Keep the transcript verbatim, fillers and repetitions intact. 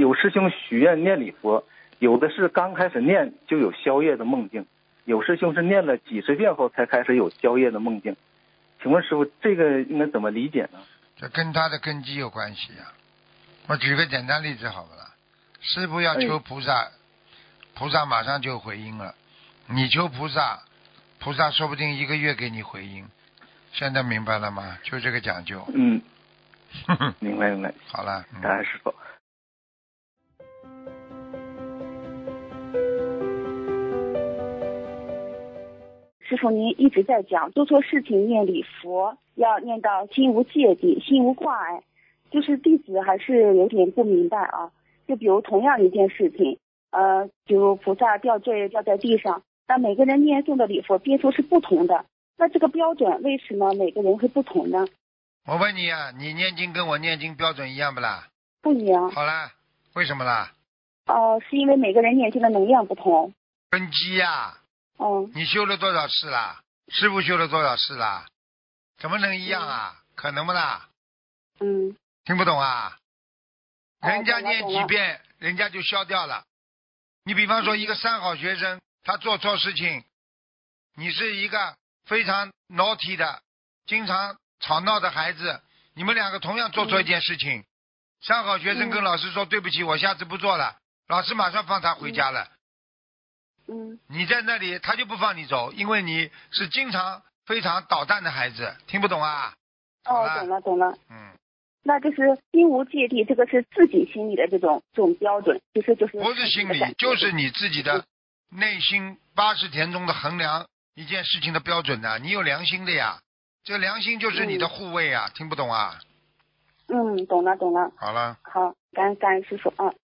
有师兄许愿念礼佛，有的是刚开始念就有宵夜的梦境，有师兄是念了几十遍后才开始有宵夜的梦境。请问师傅，这个应该怎么理解呢？ 这跟他的根基有关系呀、啊。我举个简单例子好不啦？师父要求菩萨，哎、菩萨马上就回应了。你求菩萨，菩萨说不定一个月给你回应。现在明白了吗？就这个讲究。 嗯，明白明白。 好了， 感恩师父。 师父，您一直在讲做错事情念礼佛，要念到心无芥蒂，心无挂碍。就是弟子还是有点不明白啊。就比如同样一件事情，呃，比如菩萨掉坠掉在地上，那每个人念诵的礼佛遍数是不同的，那这个标准为什么每个人会不同呢？ 我问你啊，你念经跟我念经标准一样不啦？ 不一样。 好啦，为什么啦？ 哦、呃，是因为每个人念经的能量不同。 根基呀、啊。 嗯。 你修了多少次啦？师父修了多少次啦？怎么能一样啊？嗯、可能不啦？ 嗯。 听不懂啊？人家念几遍，人家就消掉了。你比方说一个三好学生，他做错事情，你是一个非常 naughty 的，经常吵闹的孩子，你们两个同样做错一件事情，嗯、三好学生跟老师说、嗯、对不起，我下次不做了，老师马上放他回家了。 嗯。 你在那里，他就不放你走，因为你是经常非常捣蛋的孩子，听不懂啊？ 哦，懂了懂了。 嗯。 那就是心无芥蒂，这个是自己心里的这种这种标准，就是就是不是心理，就是你自己的内心八十田中的衡量一件事情的标准的、啊，你有良心的呀，这个良心就是你的护卫啊，嗯、听不懂啊？ 嗯，懂了懂了。 好了。 好，感感恩师父啊。